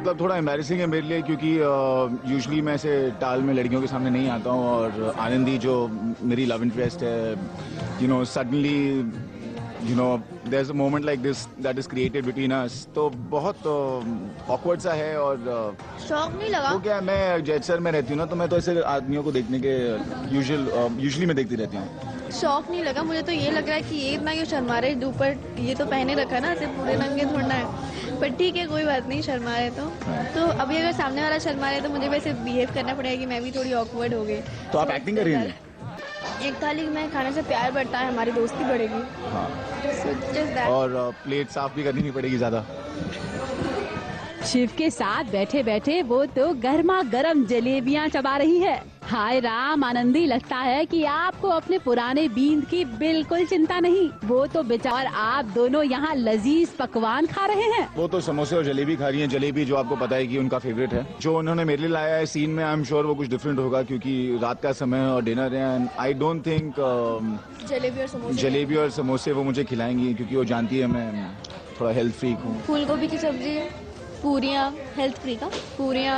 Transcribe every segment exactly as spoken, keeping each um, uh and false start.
मतलब थोड़ा एम्बैरेसिंग है मेरे लिए क्योंकि यूजुअली uh, मैं ऐसे टाल में लड़कियों के सामने नहीं आता हूँ और आनंदी जो मेरी लव इंटरेस्ट है, you know suddenly you know there is a moment like this that is created between us, तो बहुत ऑकवर्ड uh, सा है। और uh, शौक नहीं लगा? तो क्या मैं जैसर में रहती हूँ ना, तो मैं तो ऐसे आदमियों को देखने के यूजुअल यूजुअली मैं देखती रहती हूँ। शौक नहीं लगा मुझे, तो ये लग रहा है कि ये इतना क्यों शर्मा रहे, ऊपर ये तो पहने रखा ना, सिर्फ पूरे नंगे थोड़ा है, पर ठीक है कोई बात नहीं, शर्मा रहे तो तो अभी अगर सामने वाला शर्मा रहे तो मुझे वैसे बिहेव करना पड़ेगा कि मैं भी थोड़ी ऑकवर्ड हो गई। तो आप एक्टिंग कर रही हैं? एक थाली में खाने से प्यार बढ़ता है, हमारी दोस्ती बढ़ेगी। हाँ। so, just that. और प्लेट साफ भी करनी नहीं पड़ेगी ज़्यादा। शिव के साथ बैठे बैठे वो तो गर्मा गर्म जलेबियां चबा रही है। हाय राम आनंदी, लगता है कि आपको अपने पुराने बींद की बिल्कुल चिंता नहीं। वो तो बेचार आप दोनों यहाँ लजीज पकवान खा रहे हैं। वो तो समोसे और जलेबी खा रही हैं। जलेबी जो आपको पता है कि उनका फेवरेट है। जो उन्होंने मेरे लिए लाया है सीन में, आई एम श्योर वो कुछ डिफरेंट होगा क्योंकि रात का समय है और डिनर है। And I don't think jalebi और समोसे जलेबी और समोसे वो मुझे खिलाएंगी क्योंकि वो जानती है मैं थोड़ा हेल्थ फ्रीक हूँ। फूल गोभी की सब्जी, पूरियाँ, हेल्थ फ्री का पूरियाँ,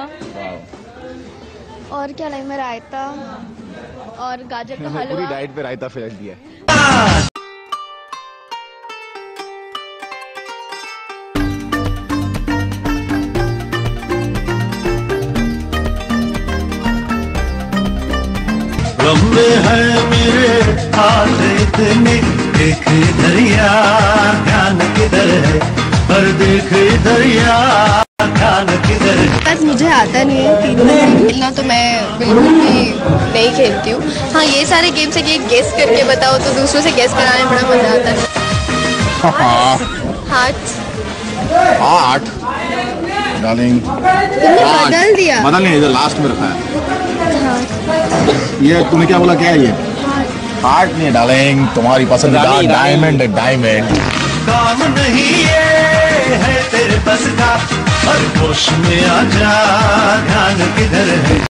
और क्या लाई मैं, रायता और गाजर का हलवा। पूरी डाइट पे रायता फेंक दिया। गम में है मेरे हाथ इतने, देख दरिया ध्यान किधर है, पर देख दरिया ध्यान किधर है। बस मुझे आता नहीं है तीन बजे खेलना, तो मैं बिल्कुल भी नहीं खेलती हूँ। हाँ, ये सारे गेम से ये गेस करके बताओ तो दूसरों से गेस कराने में बड़ा मजा आता है। हाथ आठ डार्लिंग, तुमने बदल दिया। बदल नहीं, इधर लास्ट में रखा है। हाँ। ये तूने क्या बोला, क्या है ये? हार्ट नहीं डार्लिंग, तुम्हारी पसंदीदा डायमंड है, डायमंड। काम नहीं ये है तेरे बस का, हर होश में आ जा, ध्यान किधर है।